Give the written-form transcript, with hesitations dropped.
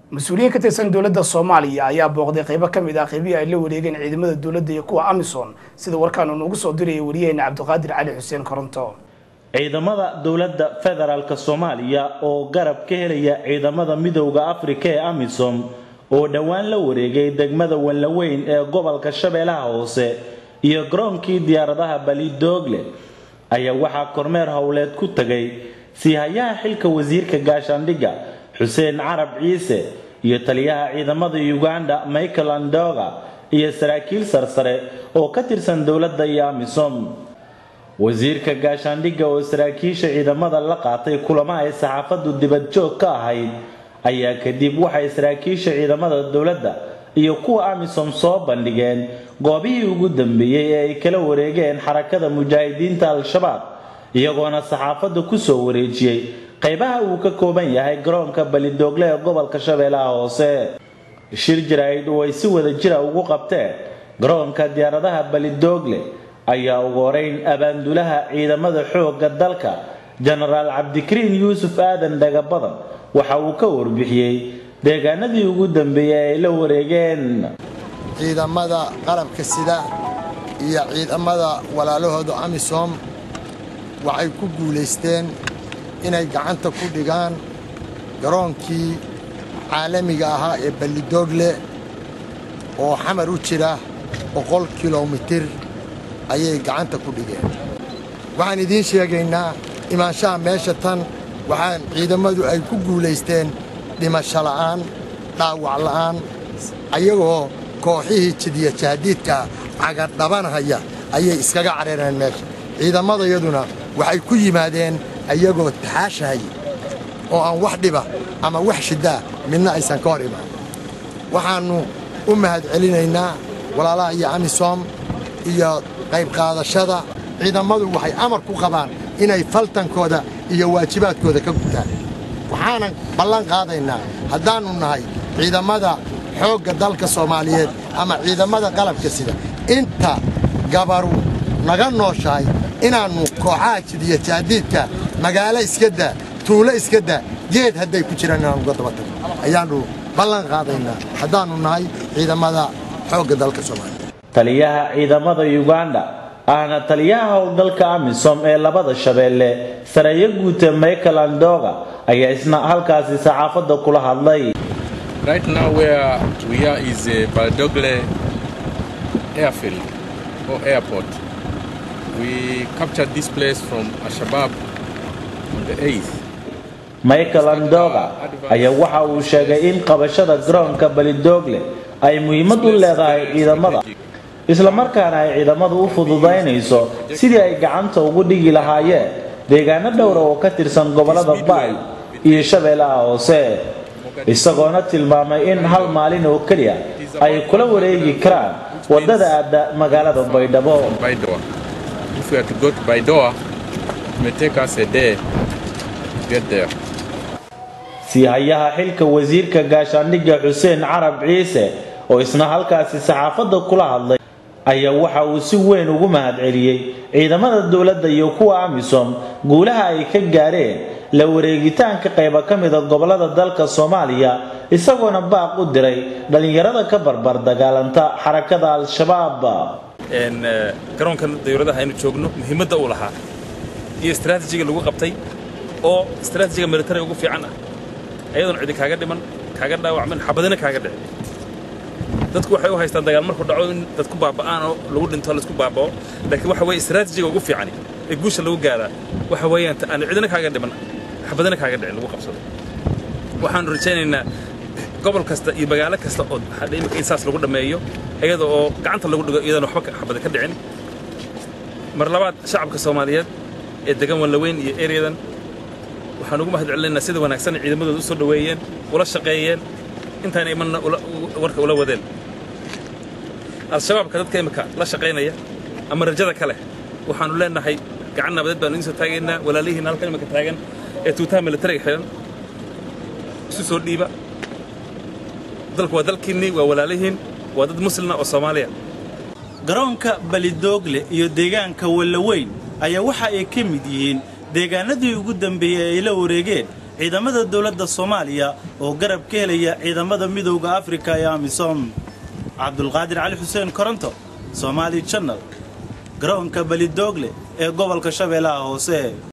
مسؤولين كتير دولة الصومالية ayaa booqday qaybo kamid ah qaybihi ay la wareegeen ciidamada dawladda iyo kuwa Amisom sida warkaan uu ugu soo diray wariyayna Cabdiqaadir Cali Xuseen Koronto ciidamada dawladda federaalka Soomaaliya oo garab ka helaya ciidamada midowga Afrika ee Amisom oo dhawaan la wareegay degmada Wanlaweyn ee gobolka Shabeellaha Hoose iyo garoonkii diyaaradaha Balidogle ayaa waxa kormeer hawleed ku tagay sihayaha xilka wasiirka gaashaandhigga Hussein Arab Ciise iyo taliyaha ciidamada Uganda Michael Andoga iyo saraakiil sarsare oo ka tirsan dawladda iyo Amisom wasiirka gaashaandhigga oo saraakiisha ciidamada la qaatay kulamo ay saxaafadu dibad joog ka ahayd ayaa kadib waxay saraakiisha ciidamada dawladda iyo kuwa Amisom soo bandhigeen goobihii ugu dambeeyay ee ay kala wareegeen xarakada mujaahidiinta al-shabaab iyagoona saxaafadu ku soo wareejiyay qaybaha uu ka kooban yahay garoonka Balidogle ee gobolka Shabeellaha Hoose shir jirayd oo ay si wada jir ugu qabteen garoonka diyaaradaha Balidogle ayaa ugu horeyn abaandulaha ciidamada xoogga dalka General Abdikariin Yuusuf Aadan Dagabadan waxa uu ka warbixiyay deegaanadii ugu dambeeyay ee la wareegeen ciidamada qalabka sida iyo ciidamada walaalahooda Amisom waxay ku guuleysteen inay gacanta ku dhigaan garoonkii caalamiga ahaa ee Balidogle oo xamar u jira 100 kilomitir ayay gacanta ku dhigeen waxaan idin sheegaynaa imaanshaha meesha tan waxaan ciidamadu ay ku guuleysteen dhimasho la'aan dhaawac la'aan ayagoo kooxihii jidiya jahdiidka cagar dhabanaya ayay iskaga careereen meesha ciidamadayaduna waxay ku yimaadeen ayagoo taxaashay oo aan wax dhiba ama wax shida midna aysan ka hor imaan waxaanu u mahad celinaynaa walaalaha iyo Amisom iyo qayb qaadashada ciidamadu waxay amar ku qabaan inay faltankooda iyo waajibaadkooda ka gutaan waxaan ballan qaadaynaa haddaanu nahay ciidamada xoogga dalka Soomaaliyeed ama ciidamada qalabka sida inta gabaru naga nooshahay inaanu kooxaha jidiya jahdiidka magaalo iska daa tuulo iska daa geed hadday ku jiraan inaanu uga daba tagno ayaanu ballan qaadaynaa haddaanu nahay ciidamada xoogga dalka Soomaaliyeed taliyaha ciidamada Uganda ana taliyaha howlgalka Amisom ee labada Shabeelle Saraakiil guute Michael Andoga ayaa isna halkaasi saxaafada kula hadlay Right now where we are is Balidogle airfield or airport. We captured this place from Al-Shabaab on the 8th. Michael Andoga ayaa waxa uu sheegay in qabashada garoonka Balidogle ay muhiimad u leedahay ciidamada isla markaana ay ciidamadu u fududeynayso sidii ay gacanta ugu dhigi lahaayeen deegaano dhowr oo ka tirsan gobolada Baay iyo Shabeellaha Hoose isagoona tilmaamay in hal maalin oo kaliya ay kula wareegi karaan wadada aada magaalada Baydhabo. If we have to go to Baidoa, it may take us a day to get there. sihayaha xilka wasiirka gaashaandhigga Hussein Arab Ciise oo isna halkaasi saxaafada kula hadlay ayaa waxa uu si weyn ugu mahad celiyay ciidamada dawladda iyo kuwa Amisom guulaha ay ka gaareen la wareegitaanka qaybo kamid ah gobolada dalka Soomaaliya isagoona baaq u diray dhalinyarada ka barbar dagaalanta xarakada al-shabaab garoonkan dawladda aynu joogno muhiimadda uu lahaa iyo istiraatiijiga lagu qabtay oo istiraatiijiga military ugu fiican ah ayadoon cid kaaga dhiman kaaga dhaawacman xabadina kaaga dhicin dadku waxay u haystaan dagaal markuu dhaco in dadku baaba'aan oo lagu dhinto la isku baabao laakiin waxa way istiraatiijiga ugu fiican ee guusha lagu gaaraa waxa weeyaan aan cidina kaaga dhiman xabadina kaaga dhicin lagu qabsado waxaan rajaynaynaa gobol kasta iyo magaalo kasta oo hadheemka insaas lagu dhameeyo iyadoo oo gacanta lagu dhigo iyadoo waxba xabad ka dhicin mar labaad shacabka Soomaaliyeed ee degan Wanlaweyn iyo ereyadan waxaan ugu mahad celinaynaa sida wanaagsan ciidamadooda u soo dhaweeyeen ula shaqeeyeen intaan imanna warka ula wadeen al-shabaabka dadka imika la shaqeynaya ama rajada kale waxaanu leenahay gacan nabadeed baan idin soo taageynaa walaalihiin halkan imika taagan ee tuutaha military xiran isu soo dhiiba dalku waa dalkiinni waa walaalihiin waa dad muslima oo Soomaaliya garoonka Balidogle iyo deegaanka Wanlaweyn ayaa waxa ay ka mid yihiin deegaanadii ugu dambeeyay ay la wareegeen ciidamada dawladda Soomaaliya oo garab ka helaya ciidamada midowga Afrika ee AMISOM. Cabdulqaadir Cali Xuseen Koronto, Somali Channel, garoonka Balidogle ee gobolka Shabeellaha Hoose.